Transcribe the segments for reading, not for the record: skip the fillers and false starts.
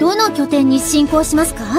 どの拠点に進行しますか？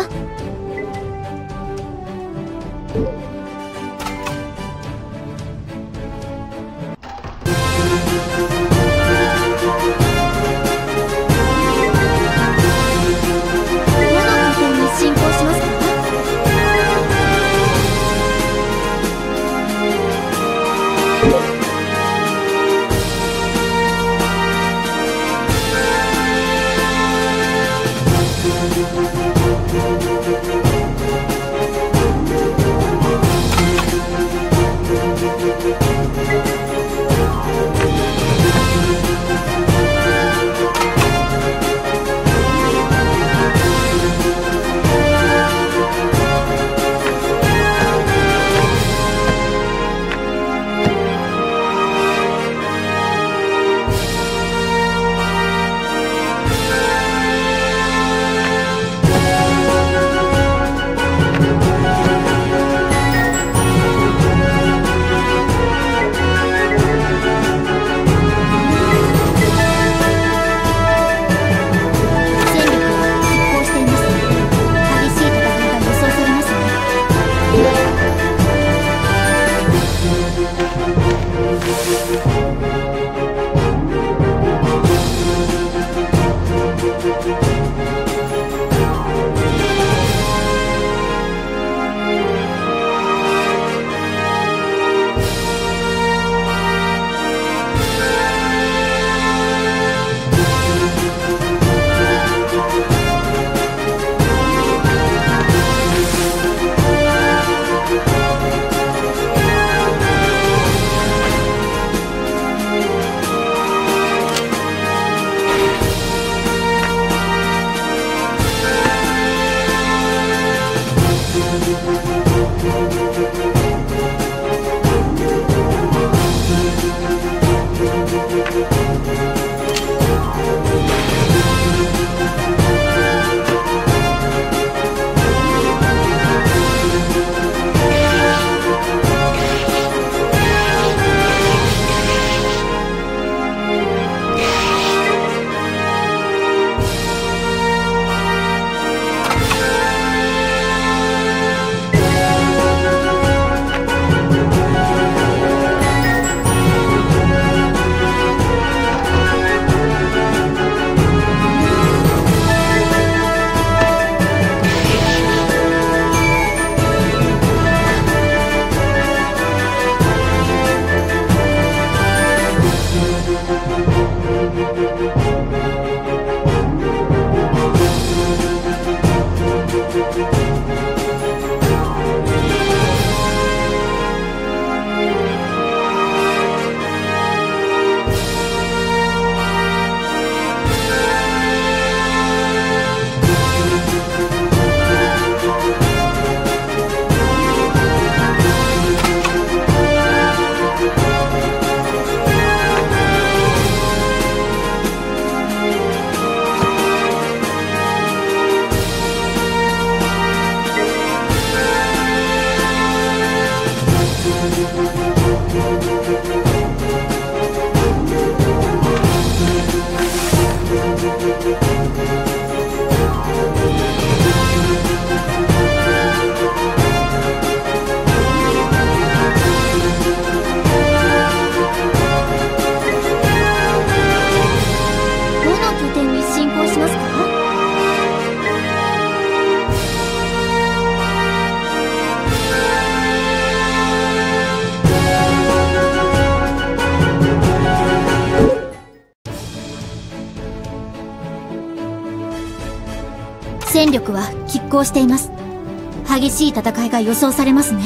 戦力は拮抗しています。激しい戦いが予想されますね。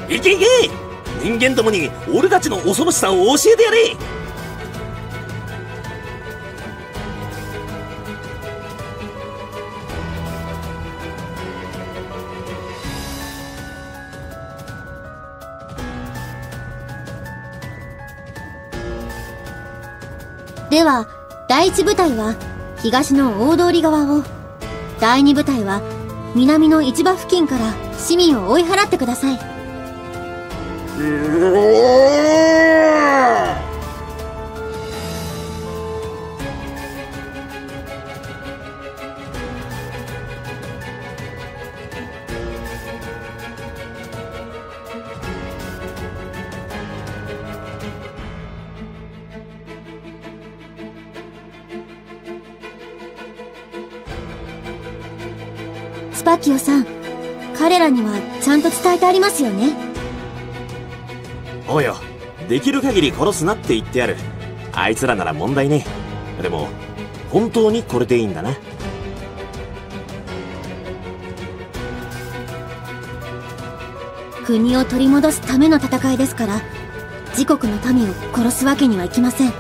いけいけ、人間どもに俺たちの恐ろしさを教えてやれ。 では、第一部隊は東の大通り側を、第二部隊は南の市場付近から市民を追い払ってください。スパッキオさん、彼らにはちゃんと伝えてありますよね。 おうよ、できる限り殺すなって言ってやる。あいつらなら問題ねえ。でも本当にこれでいいんだな。 国を取り戻すための戦いですから、自国の民を殺すわけにはいきません。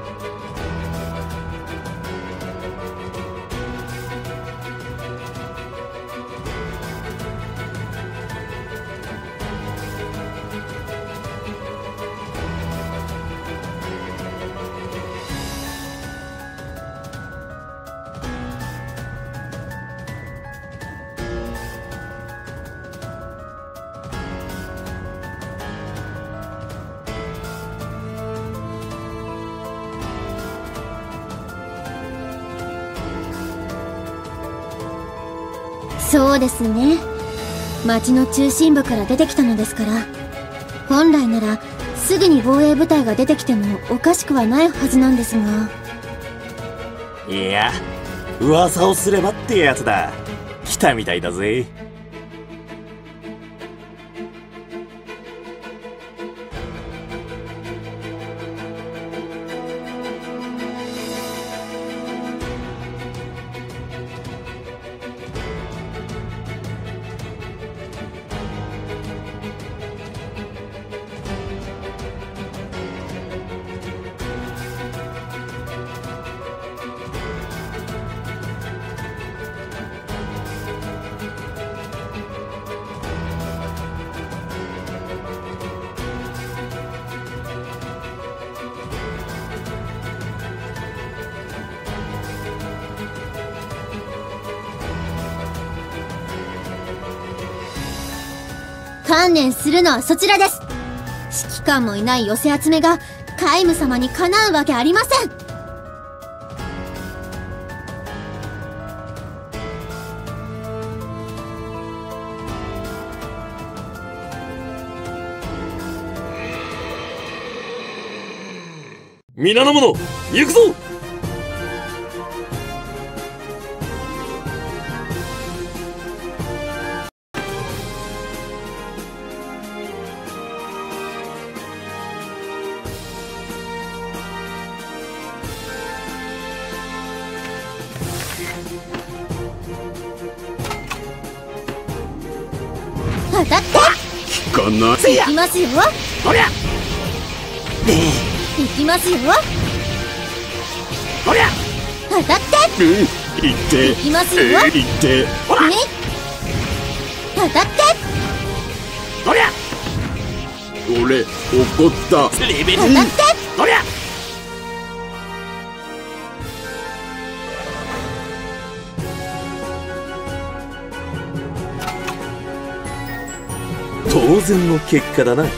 そうですね。町の中心部から出てきたのですから、本来ならすぐに防衛部隊が出てきてもおかしくはないはずなんですが。 いや、噂をすればってやつだ。来たみたいだぜ。 観念するのはそちらです。指揮官もいない寄せ集めがカイム様にかなうわけありません。 皆の者、行くぞ。 当たって効かない。 いきますよ。 ほりゃいきますよ。 ほりゃ当たってうん、行っていきますよ。 行ってほらね当たってほりゃ俺怒った。 レベル当たってほりゃ当然の結果だな。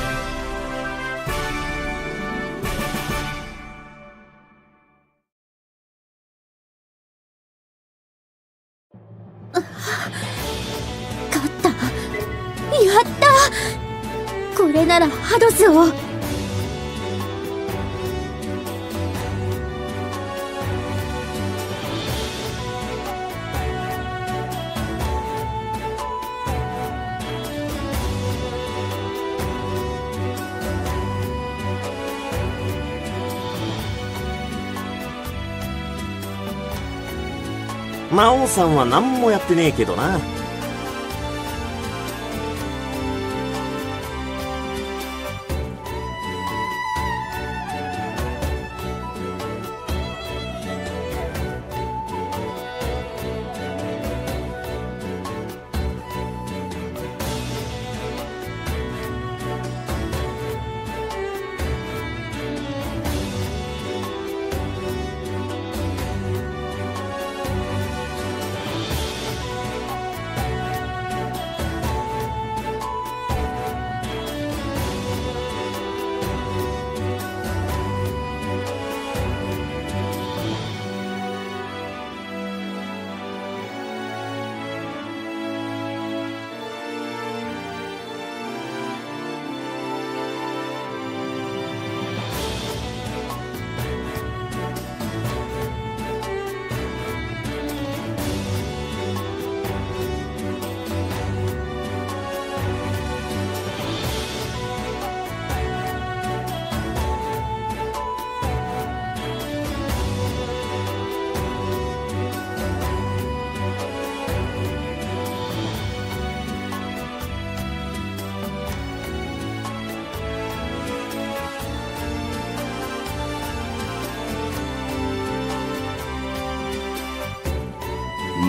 勝った。やった。これならハドスを。 魔王さんは何もやってねえけどな。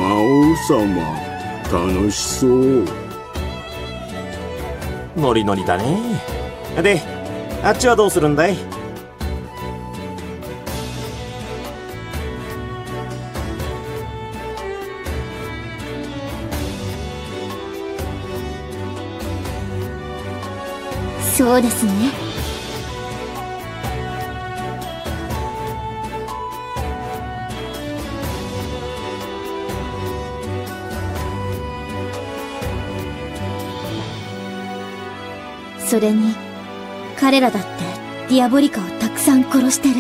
魔王様、楽しそう。 ノリノリだね。で、あっちはどうするんだい？ そうですね。それに彼らだってディアボリカをたくさん殺してる。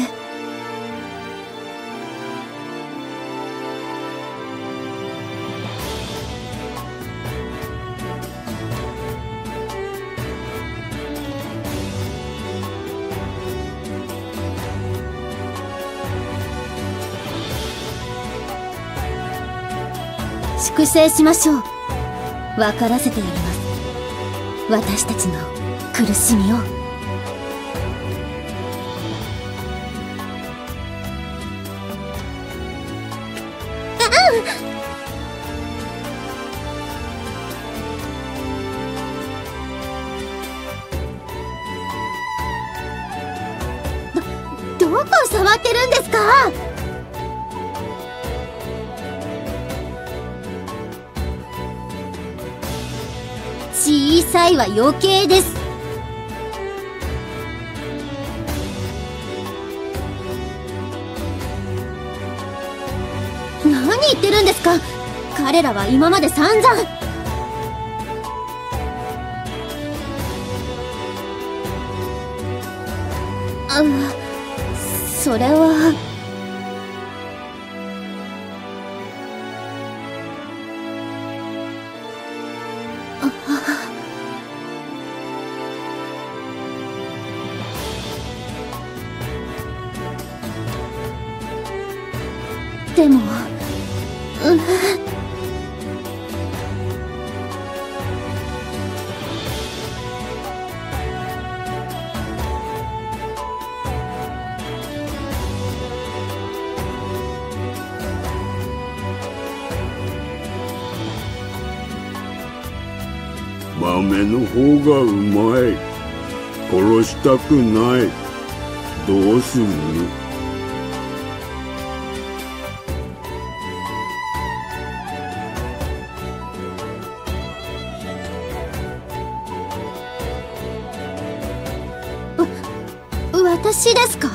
粛清しましょう。分からせてやります。私たちの苦しみを。どこを触ってるんですか？小さいは余計です。何言ってるんですか？彼らは今まで散々。それは。でも、 豆の方がうまい。殺したくない。どうする？ 私ですか？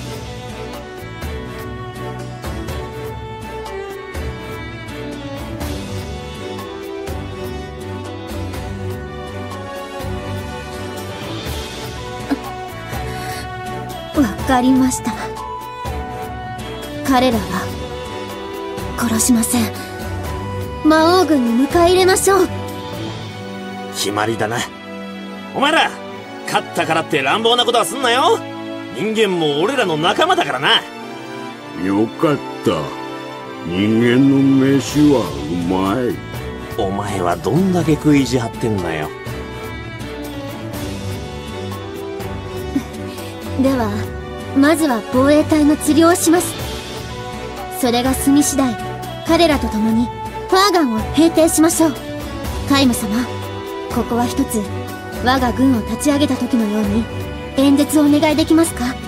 わかりました。彼らは殺しません。魔王軍に迎え入れましょう。 決まりだな。お前ら勝ったからって乱暴なことはすんなよ。人間も俺らの仲間だからな。 よかった。人間の飯はうまい。 お前はどんだけ食い意地張ってんだよ。 ではまずは防衛隊の治療をします。それが済み次第彼らと共にファーガンを平定しましょう。カイム様、ここは一つ我が軍を立ち上げた時のように演説をお願いできますか？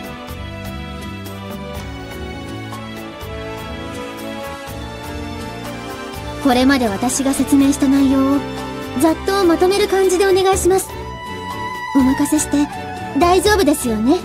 これまで私が説明した内容をざっとまとめる感じでお願いします。お任せして大丈夫ですよね？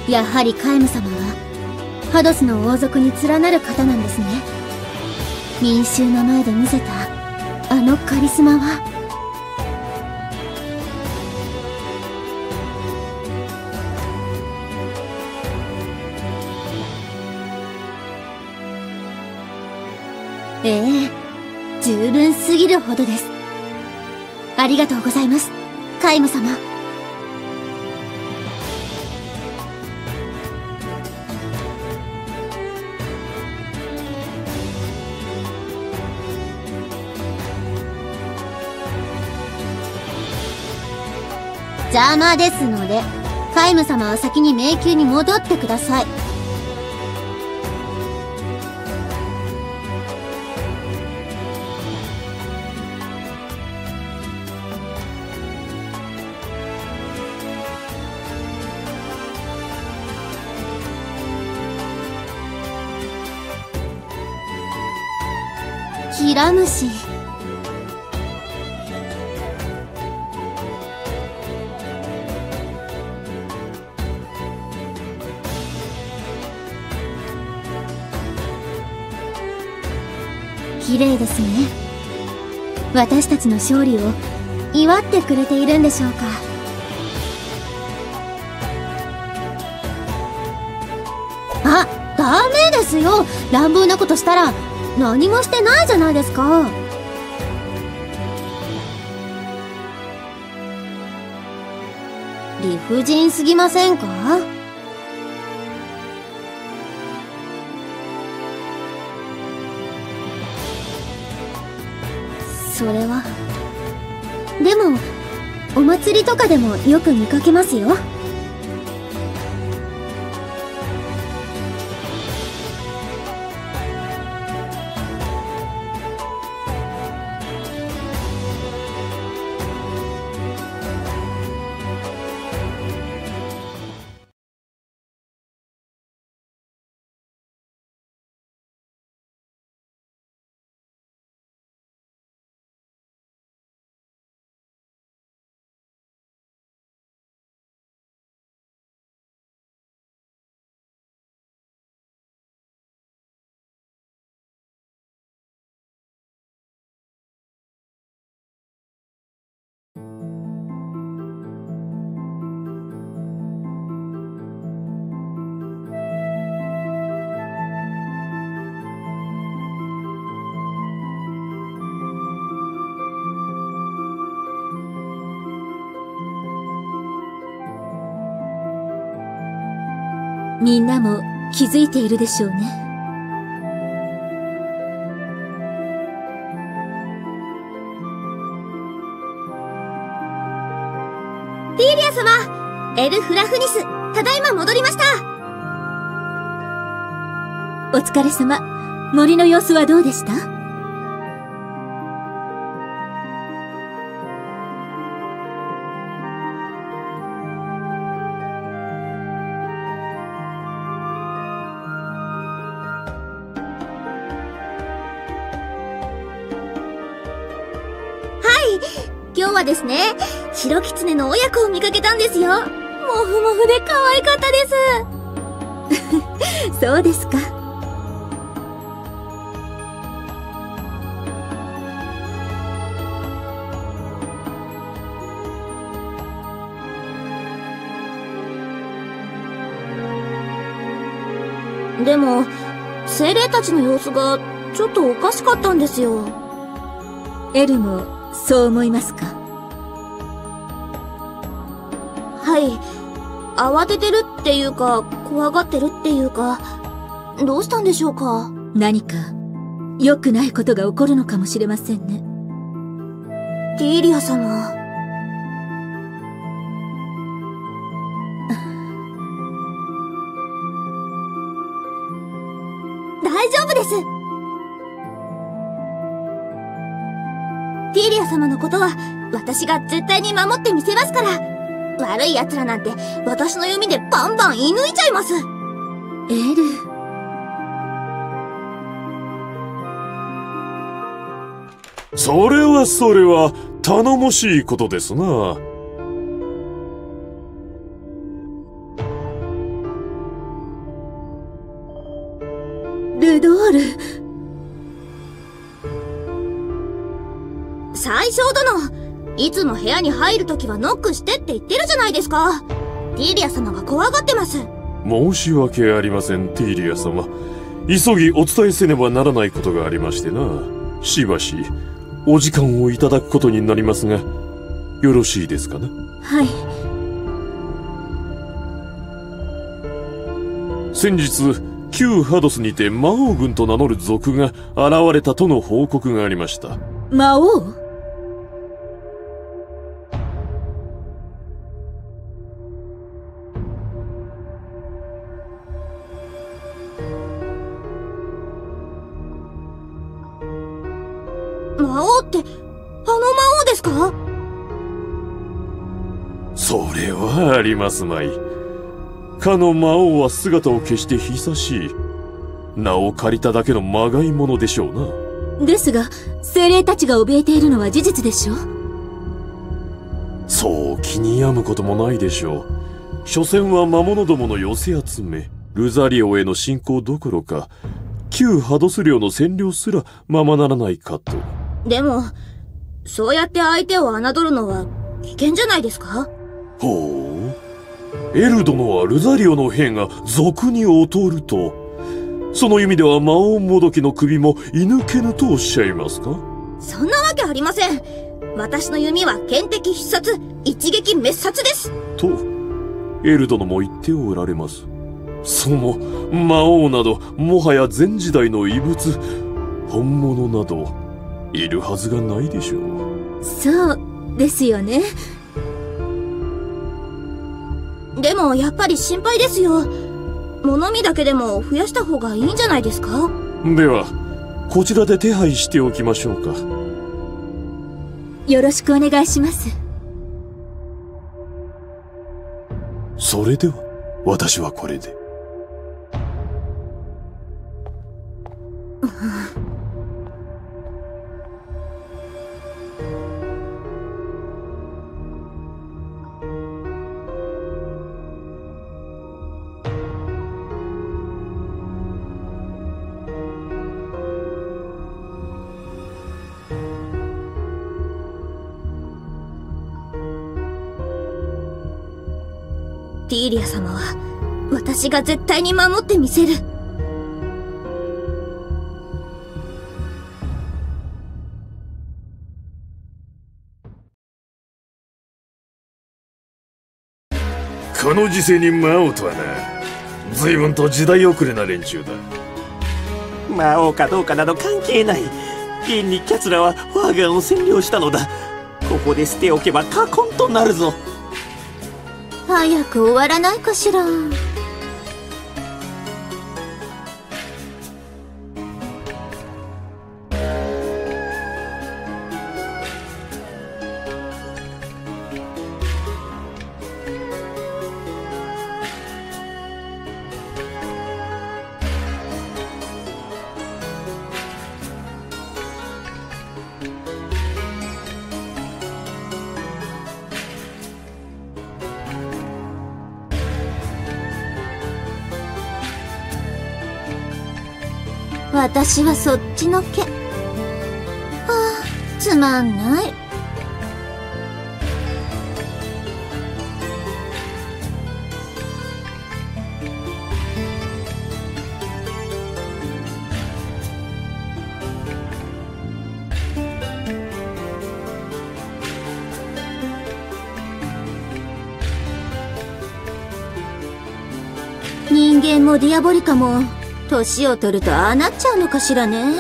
やはりカイム様はハドスの王族に連なる方なんですね。民衆の前で見せたあのカリスマは。十分すぎるほどです。ありがとうございます、カイム様。邪魔ですので、カイム様は先に迷宮に戻ってください。ヒラムシ。綺麗ですね。私たちの勝利を祝ってくれているんでしょうか。あ、ダメですよ。乱暴なことしたら何もしてないじゃないですか。理不尽すぎませんか？それは。でもお祭りとかでもよく見かけますよ。みんなも気づいているでしょうね。ティーリア様、エル・フラフニス、ただいま戻りました。お疲れ様。森の様子はどうでした？今日はですね、白狐の親子を見かけたんですよ。もふもふで可愛かったです。そうですか。でも精霊たちの様子がちょっとおかしかったんですよ。エルもそう思いますか？はい。慌ててるっていうか、怖がってるっていうか、どうしたんでしょうか？何か良くないことが起こるのかもしれませんね。ティーリア様。大丈夫です。ティーリア様のことは私が絶対に守ってみせますから。悪い奴らなんて私の弓でバンバン射抜いちゃいます。エル。 それは頼もしいことですな。 宰相殿、いつも部屋に入るときはノックしてって言ってるじゃないですか。ティーリア様が怖がってます。 申し訳ありません、ティーリア様。急ぎお伝えせねばならないことがありましてな。しばしお時間をいただくことになりますが、よろしいですかな。 はい。 先日旧ハドスにて魔王軍と名乗る族が現れたとの報告がありました。 魔王？魔王って、あの魔王ですか？ それはありますまい。かの魔王は姿を消して久しい。名を借りただけのまがいものでしょうな。 ですが、精霊たちが怯えているのは事実でしょ？ そう気に病むこともないでしょう。所詮は魔物どもの寄せ集め、ルザリオへの侵攻どころか、旧ハドス領の占領すらままならないかと。 でも、そうやって相手を侮るのは危険じゃないですか？ ほう。エル殿はルザリオの兵が賊に劣ると。その意味では魔王もどきの首も射抜けぬとおっしゃいますか？ そんなわけありません。私の弓は剣敵必殺、一撃滅殺です。 と、エル殿も言っておられます。その魔王などもはや前時代の遺物、本物などいるはずがないでしょう。 そうですよね。でもやっぱり心配ですよ。物見だけでも増やした方がいいんじゃないですか？ ではこちらで手配しておきましょうか。 よろしくお願いします。 それでは私はこれで。 ティーリア様は私が絶対に守ってみせる。 この時世に魔王とはな、随分と時代遅れな連中だ。 魔王かどうかなど関係ない。現にキャツラはワーガンを占領したのだ。ここで捨ておけばカコンとなるぞ。 早く終わらないかしら。私はそっちのけ。つまんない。人間もディアボリカも年を取るとああなっちゃうのかしらね。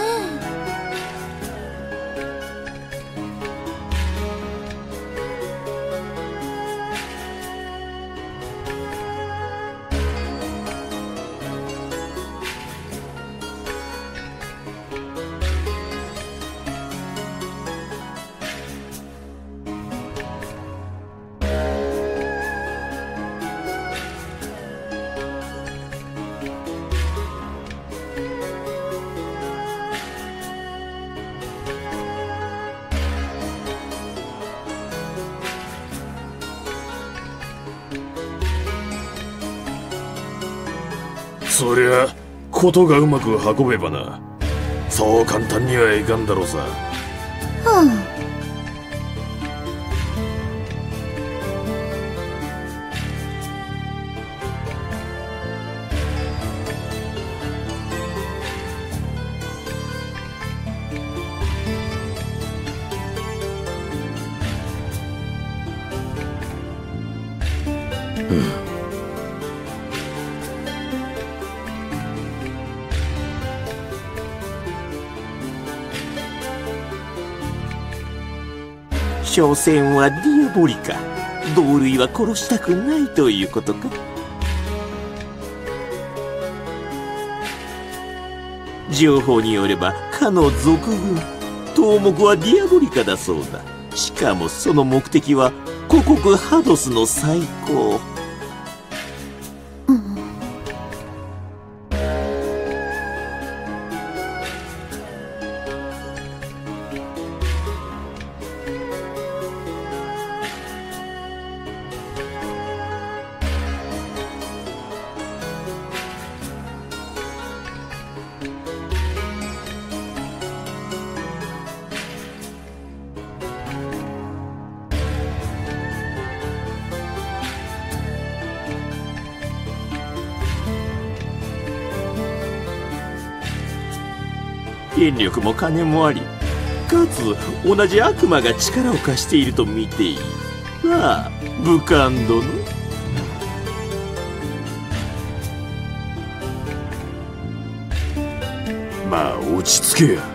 そりゃことがうまく運べばな、そう簡単にはいかんだろうさ。 所詮はディアボリカ。同類は殺したくないということか。情報によればかの賊軍頭目はディアボリカだそうだ。しかもその目的は故国ハドスの再興。権力も金もあり、かつ同じ悪魔が力を貸していると見ていい。ああ、武漢殿。 まあ落ち着けや。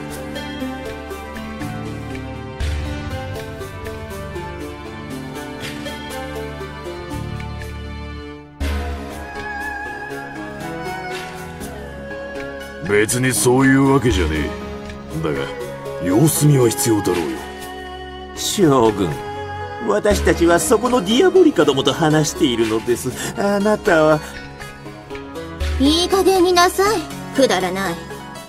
別にそういうわけじゃねえ。だが様子見は必要だろうよ。 将軍、私たちはそこのディアボリカどもと話しているのです。あなたは。 いい加減になさい。くだらない。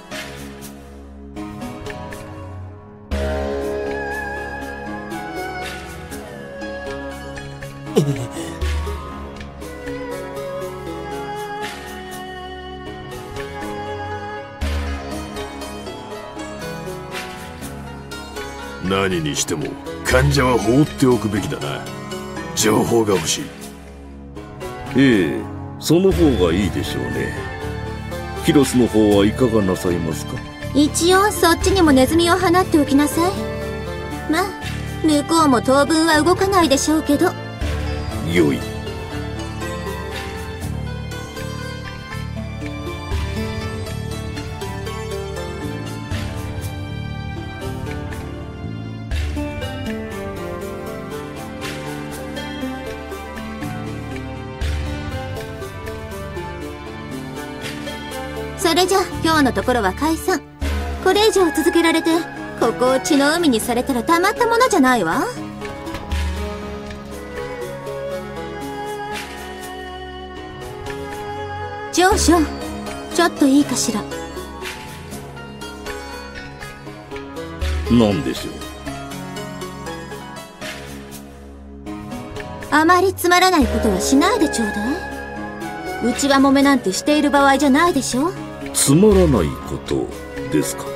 何にしても患者は放っておくべきだな。情報が欲しい。 ええ、その方がいいでしょうね。キロスの方はいかがなさいますか？ 一応そっちにもネズミを放っておきなさい。まあ向こうも当分は動かないでしょうけど。 よい。 それじゃ今日のところは解散。これ以上続けられてここを血の海にされたらたまったものじゃないわ。上司、ちょっといいかしら。 何でしょう。 あまりつまらないことはしないでちょうだい。うちは揉めなんてしている場合じゃないでしょ。 つまらないことですか。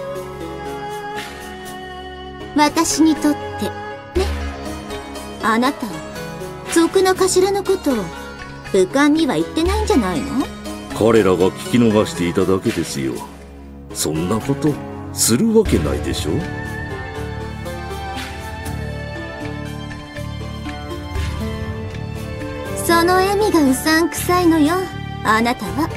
私にとってね。あなた族の頭のことを武漢には言ってないんじゃないの？ 彼らが聞き逃していただけですよ。そんなことするわけないでしょ。 その笑みがうさんくさいのよ、あなたは。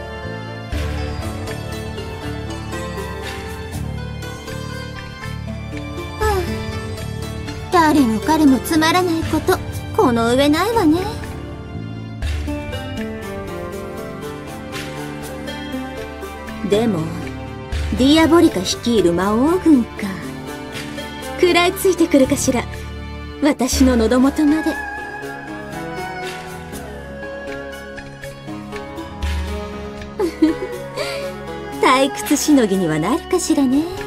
誰も彼もつまらないことこの上ないわね。でもディアボリカ率いる魔王軍か。食らいついてくるかしら、私の喉元まで。退屈しのぎにはなるかしらね。